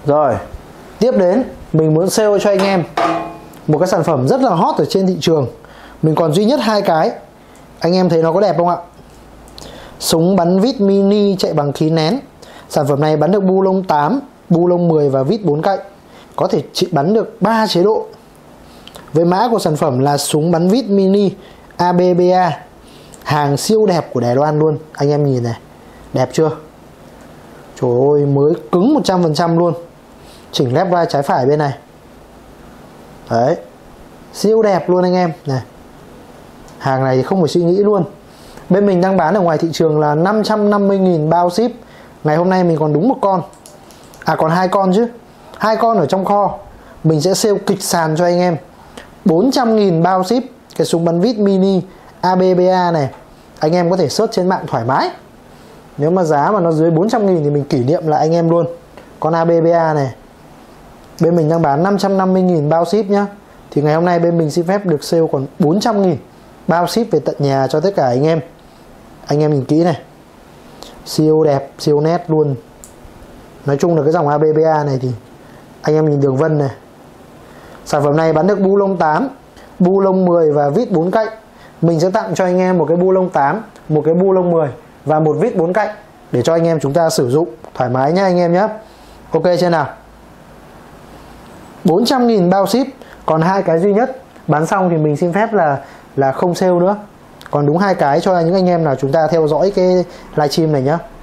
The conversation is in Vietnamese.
Rồi, tiếp đến mình muốn sale cho anh em một cái sản phẩm rất là hot ở trên thị trường. Mình còn duy nhất 2 cái. Anh em thấy nó có đẹp không ạ? Súng bắn vít mini chạy bằng khí nén. Sản phẩm này bắn được bu lông 8, bu lông 10 và vít 4 cạnh. Có thể bắn được 3 chế độ. Với mã của sản phẩm là súng bắn vít mini ABBA. Hàng siêu đẹp của Đài Loan luôn. Anh em nhìn này, đẹp chưa? Trời ơi, mới cứng 100% luôn. Chỉnh lép vai trái phải bên này. Đấy, siêu đẹp luôn anh em này. Hàng này thì không phải suy nghĩ luôn. Bên mình đang bán ở ngoài thị trường là 550.000 bao ship. Ngày hôm nay mình còn đúng một con. À còn 2 con chứ. 2 con ở trong kho. Mình sẽ sale kịch sàn cho anh em 400.000 bao ship cái súng bắn vít mini ABBA này. Anh em có thể search trên mạng thoải mái. Nếu mà giá mà nó dưới 400.000 thì mình kỷ niệm lại anh em luôn. Con ABBA này bên mình đang bán 550.000 bao ship nhá. Thì ngày hôm nay bên mình xin phép được sale còn 400.000 bao ship về tận nhà cho tất cả anh em. Anh em nhìn kỹ này, siêu đẹp, siêu nét luôn. Nói chung là cái dòng ABBA này thì anh em nhìn đường vân này. Sản phẩm này bắn được bu lông 8, bu lông 10 và vít 4 cạnh. Mình sẽ tặng cho anh em một cái bu lông 8, một cái bu lông 10 và một vít 4 cạnh để cho anh em chúng ta sử dụng thoải mái nhé anh em nhé. Ok chưa nào? 400.000 bao ship. Còn 2 cái duy nhất. Bán xong thì mình xin phép là không sale nữa. Còn đúng 2 cái cho những anh em nào chúng ta theo dõi cái livestream này nhé.